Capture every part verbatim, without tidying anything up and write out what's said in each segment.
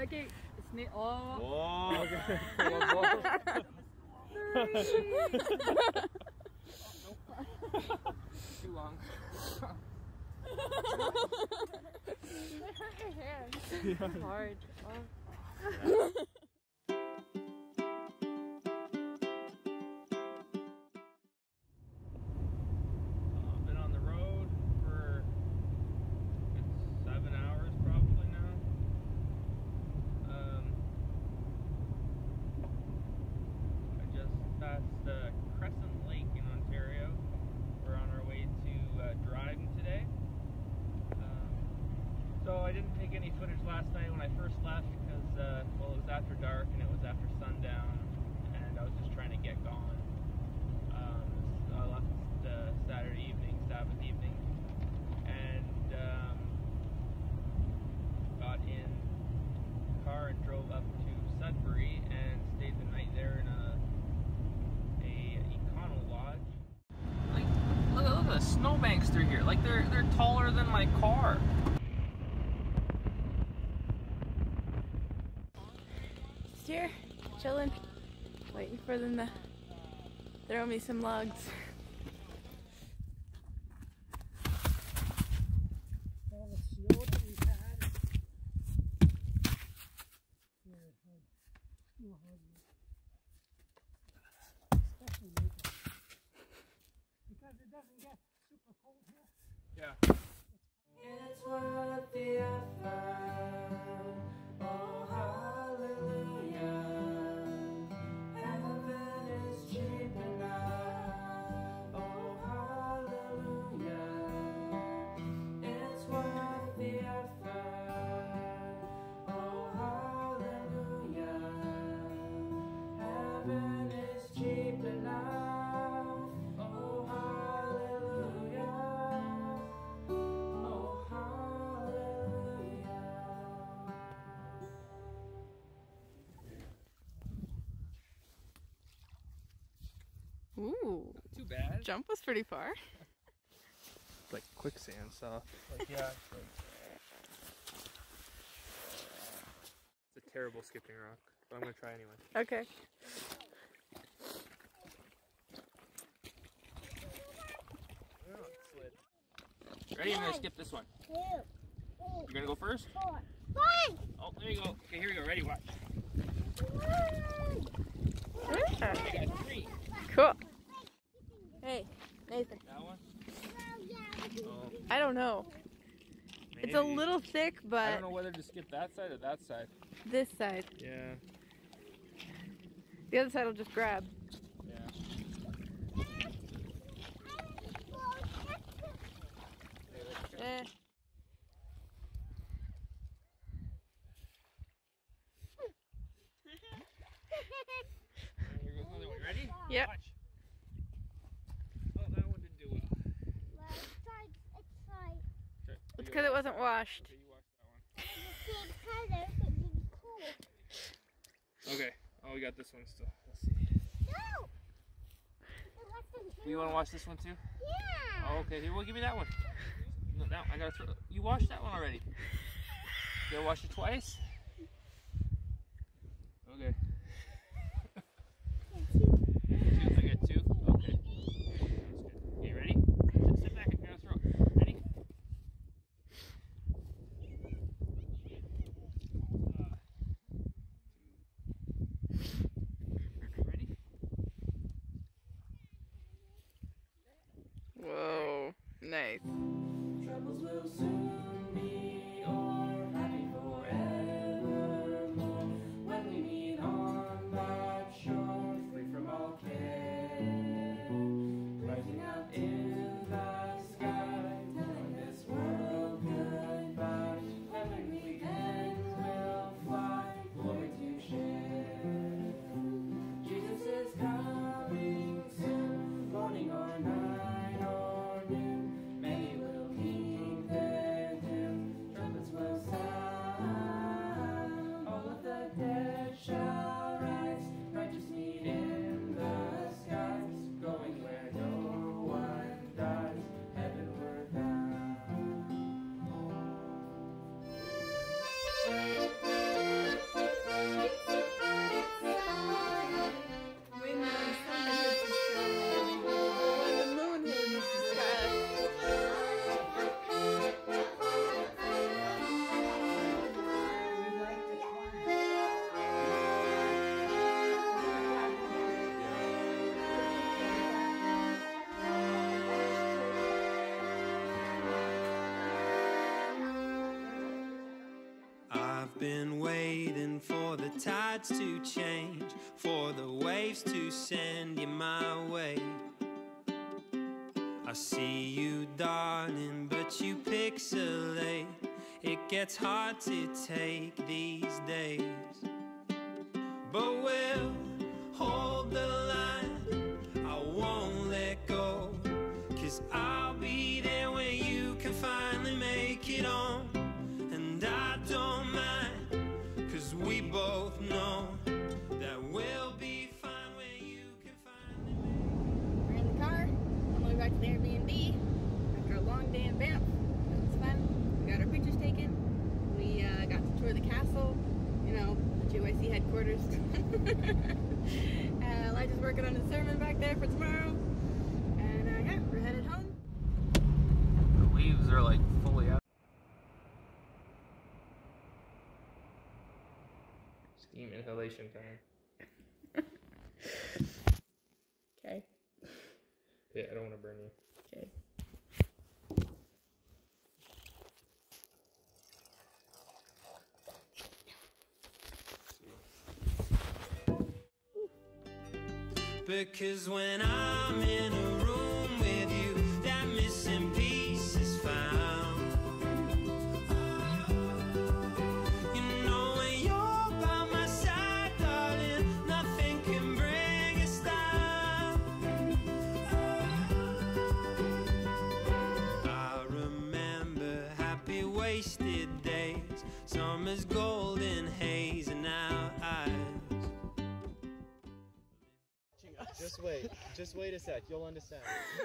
Ready? It's oh. Oh, okay. Too long. They hurt your hands. Yeah. Hard. Oh. I've been on the road for it's seven hours probably now. Um, I just passed uh, Crescent Lake in Ontario. We're on our way to uh, Dryden today. Um, so I didn't take any footage last night when I first left because, uh, well, it was after dark and it was after sundown, and I was just trying to get going. Um, so I left uh, Saturday evening, Sabbath evening, and um, got in the car and drove up to Sudbury and stayed the night there in a, a Econo Lodge. Like, look, look at the snowbanks through here. Like they're they're taller than my car. Just here, chilling, waiting for them to throw me some logs. All the snow that we've had. Yeah, no hard especially later. Because it doesn't get super cold here. Yeah. It's worth the effort. Oh, hallelujah. Heaven is cheap enough. Oh, hallelujah. It's worth the effort. Oh, hallelujah. Heaven is cheap enough. Oh, hallelujah. Oh, hallelujah. Ooh, Not too bad. jump was pretty far. Like quicksand stuff. Like, yeah. Like, It's a terrible skipping rock, but I'm gonna try anyway. Okay. Oh, it slid. ready? I'm gonna skip this one. You're gonna go first? Four. Oh, there you go. Okay, here we go. Ready? Watch. Yeah. I got three. Cool. Hey, Nathan. That one? Oh, I don't know. It's a maybe. little thick, I but don't know whether to skip that side or that side. this side. Yeah. The other side will just grab. Yeah. Eh. Here goes another one. Ready? Yep. Watch. Oh, that one didn't do well. Let's try, let's try. Okay, It's you because it go. wasn't washed. Okay, you watch that one. The same color, so it'd be cool. Okay. Oh, we got this one still. Let's see. No! It wasn't You want to watch this one too? Yeah! Oh, okay. Here, well, give me that one. No, that one. I gotta throw. You watched that one already. You gotta watch it twice. Okay. Two. I got two. Okay. That's good. Okay, ready? Sit, sit back and you're gonna throw it. Ready? Uh, two. Ready? Whoa, nice. Troubles will soon be o'er, happy forevermore when we meet on I've been waiting for the tides to change, for the waves to send you my way. I see you, darling, but you pixelate. It gets hard to take these days, but we'll hold the line. I won't let go, 'cause I'll be there when you can finally make it on. And I don't mind, 'cause we both know that we'll be fine when you can finally make it. We're in the car on the way back to the Airbnb after a long day in Banff. It was fun. We got our pictures taken. We uh, got to tour the castle, you know, the J Y C headquarters. uh, Elijah's working on his sermon back there for tomorrow. And uh, yeah, we're headed home. The leaves are like fully out. Steam inhalation time. Okay. Yeah, I don't want to burn you. Okay. Because when I'm in a room with you, that missing piece is found. You know when you're by my side, darling, nothing can bring us down. I remember happy wasted days, summer's golden haze in our eyes. Just wait. Just wait a sec. You'll understand.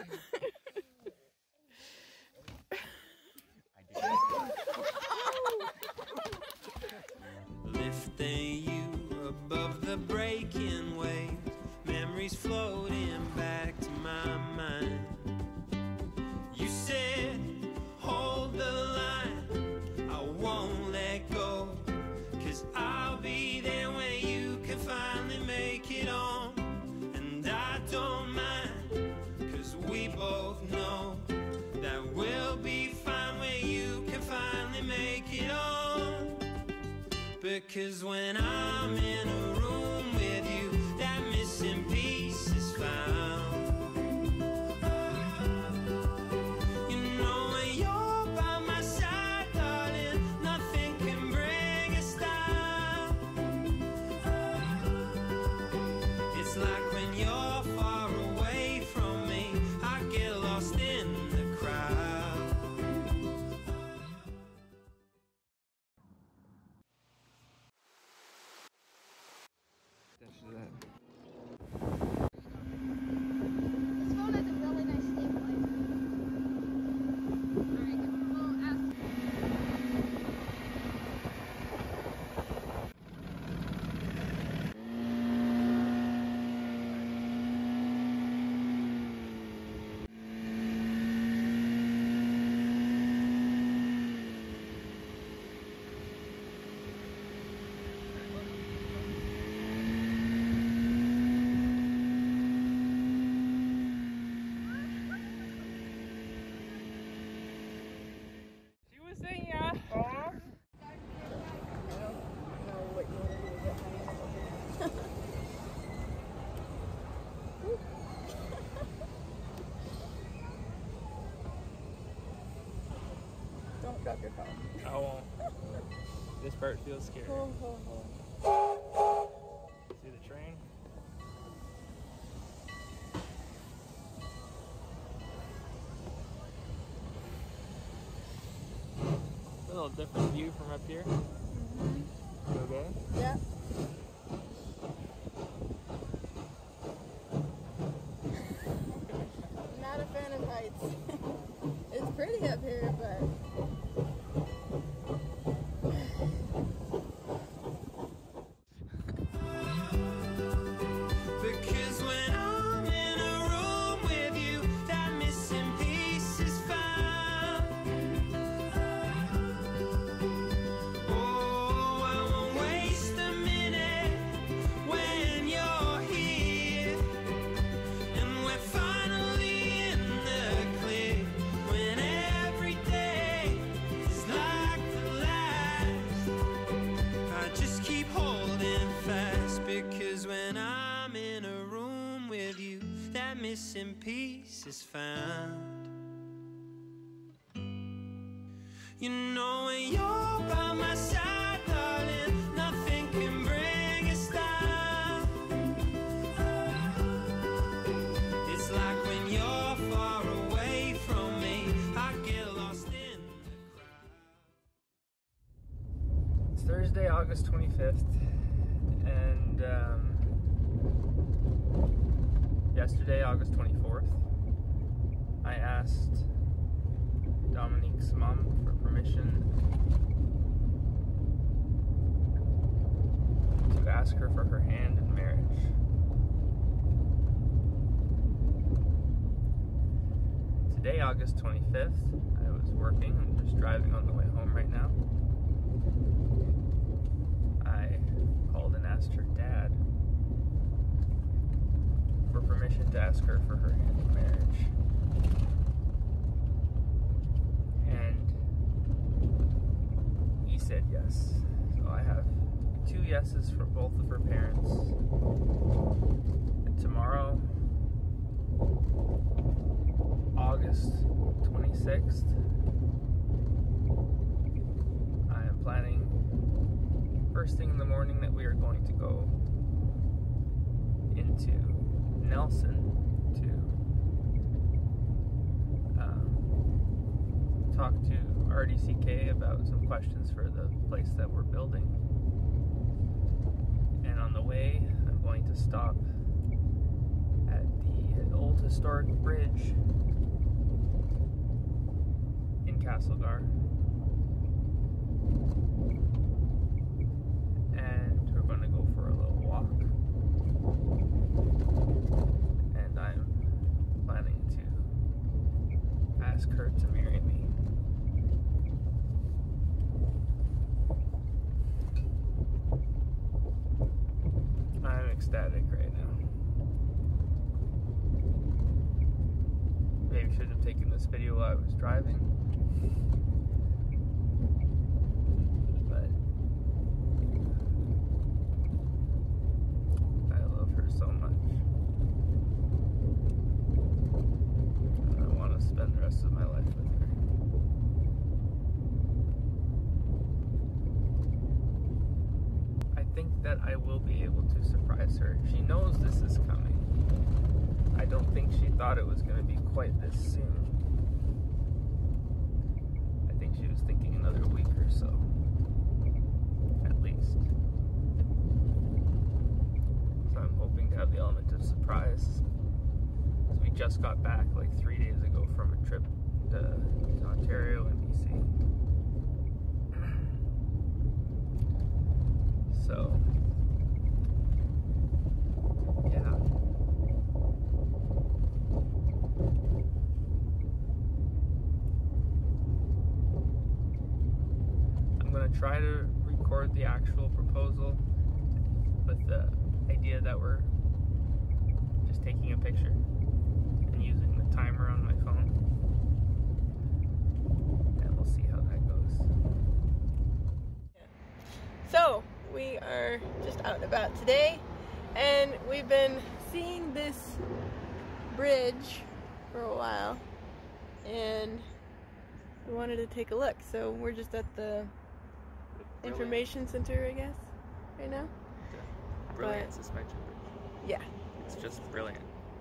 Lifting you above the breaking waves, memories floating back to my mind. You said, hold the line, I won't let go, 'cause I'll be there when you can finally make it on. I don't mind, 'cause we both know that we'll be fine when you can finally make it on. Because when I'm in a room with you, that missing piece is found. You know when you're by my side, darling, nothing can bring us down. It's like when you're far away from me, I get lost in the crowd. That's that. This phone has a really nice stabilizer. Alright, we'll ask. She was saying yeah. Aw. Don't drop your phone. I won't. This part feels scary. Oh, oh, oh. See the train? A little different view from up here. Mm-hmm. Okay. Yeah. Not a fan of heights. It's pretty up here, but Because when I'm in a room with you, that missing piece is found. Oh, missing piece is found. You know when you're by my side, darling, nothing can bring us down. It's like when you're far away from me, I get lost in the crowd. It's Thursday, August twenty-fifth, and um, yesterday, August twenty-fourth, I asked Dominique's mom for permission to ask her for her hand in marriage. Today, August twenty-fifth, I was working. I'm just driving on the way home right now. I called and asked her dad for permission to ask her for her hand in marriage. And he said yes. So I have two yeses for both of her parents. And tomorrow, August twenty-sixth, I am planning first thing in the morning that we are going to go into Nelson to um, talk to R D C K about some questions for the place that we're building. And on the way, I'm going to stop at the old historic bridge in Castlegar. And we're going to go for a little walk. And I'm planning to ask her to marry me. I'm ecstatic right now. Maybe shouldn't have taken this video while I was driving. But I love her so much. And I want to spend the rest of my life with her. I think that I will be able to surprise her. She knows this is coming. I don't think she thought it was going to be quite this soon. I think she was thinking another week or so, at least. So I'm hoping to have the element of surprise. Because we just got back like three days ago from a trip to, to Ontario and B C. So, yeah. I'm going to try to record the actual proposal with the idea that we're just taking a picture and using the timer on my phone. And we'll see how that goes. So, we are just out and about today, and we've been seeing this bridge for a while, and we wanted to take a look. So we're just at the information center, I guess, right now. The brilliant But- suspension bridge. Yeah. It's just brilliant.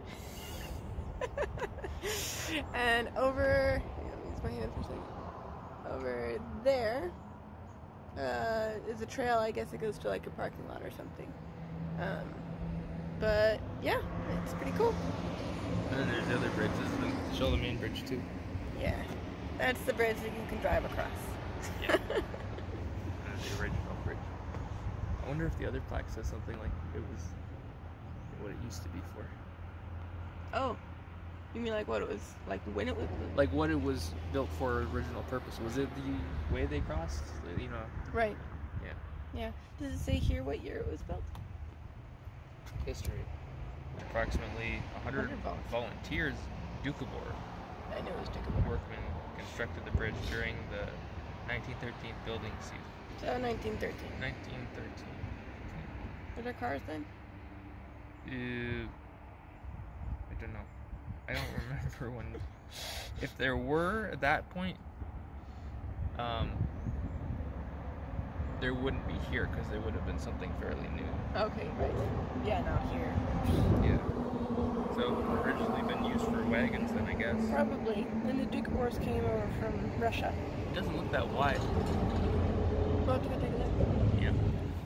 And over, use my hand for a second. Over there uh, is a trail. I guess it goes to like a parking lot or something. Um, but yeah, it's pretty cool. And then there's the other bridges, and then show the main bridge too. Yeah, that's the bridge that you can drive across. Yeah. And then the original bridge. I wonder if the other plaque says something like it was what it used to be for. Oh, you mean like what it was like when it was? Like what it was built for original purpose. Was it the way they crossed? You know. Right. Yeah. Yeah. Does it say here what year it was built? History. Approximately one hundred one hundred volunteers, Doukhobor I knew it was Doukhobor. workmen, constructed the bridge during the nineteen thirteen building season. So nineteen thirteen. nineteen thirteen. Were there cars then? Uh, I don't know. I don't remember when. If there were at that point, um, there wouldn't be here because there would have been something fairly new. Okay, right. Yeah, not here. Yeah. So originally been used for wagons then, I guess. Probably. Then the Duke Horse came over from Russia. It doesn't look that wide. Well, let's go take a look. Yeah.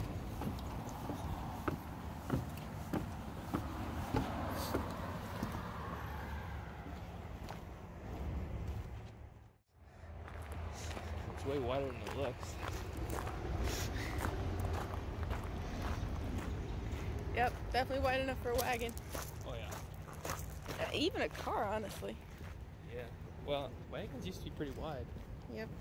It's way wider than it looks. Yep, definitely wide enough for a wagon. Oh yeah. Uh, even a car, honestly. Yeah. Well, wagons used to be pretty wide. Yep.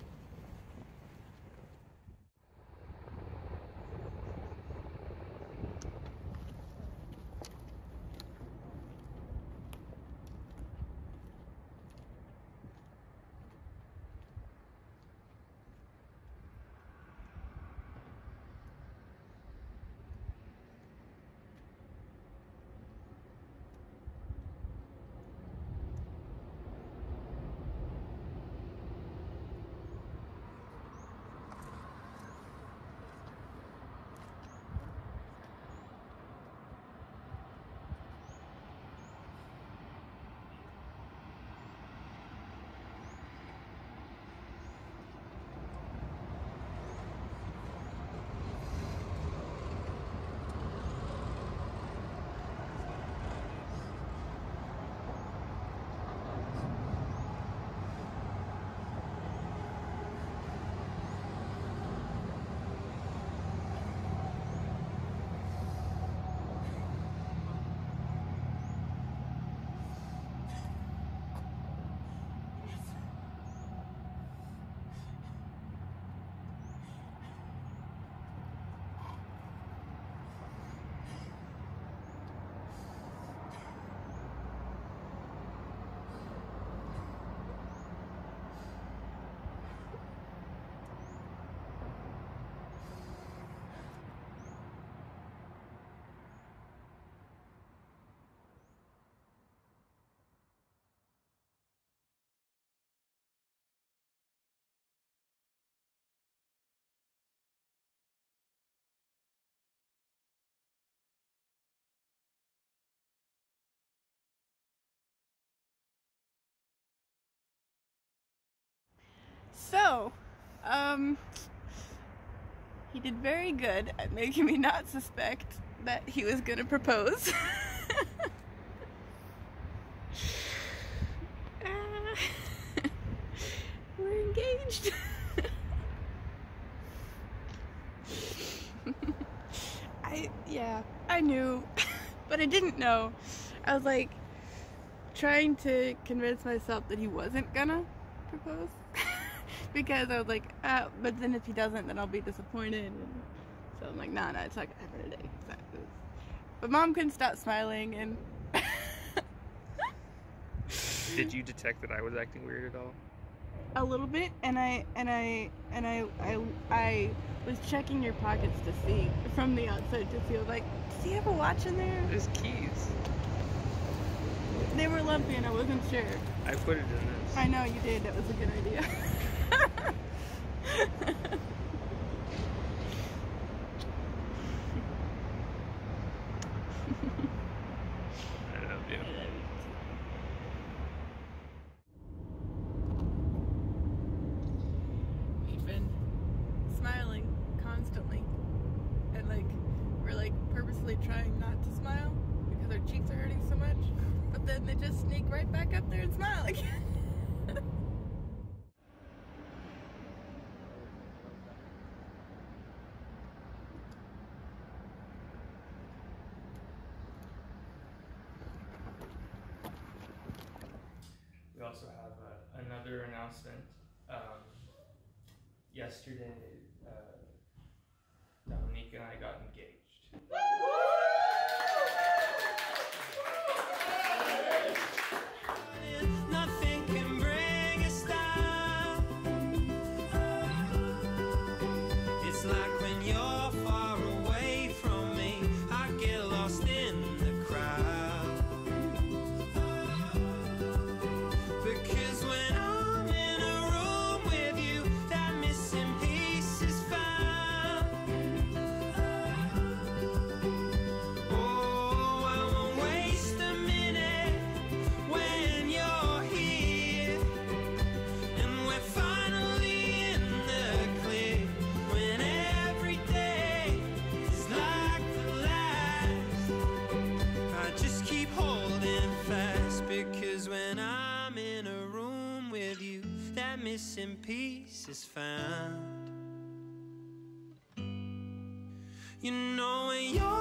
So, um, he did very good at making me not suspect that he was gonna propose. uh, we're engaged. I, yeah, I knew, but I didn't know. I was like trying to convince myself that he wasn't gonna propose. Because I was like, uh, but then if he doesn't, then I'll be disappointed. And so I'm like, nah, nah, it's not gonna happen today. So was... But Mom couldn't stop smiling, and Did you detect that I was acting weird at all? a little bit, and I and I and I I I was checking your pockets to see from the outside to see. Like, does he have a watch in there? There's keys. They were lumpy, and I wasn't sure. I put it in this. I know you did. That was a good idea. I love you. We've been smiling constantly, and like we're like purposely trying not to smile because our cheeks are hurting so much, but then they just sneak right back up there and smile again. We also have uh, another announcement. Um, yesterday, uh, Dominique and I got engaged. Nothing can bring a stop. It's like when you're far away from me, I get lost in the crowd. missing piece is found. You know when you're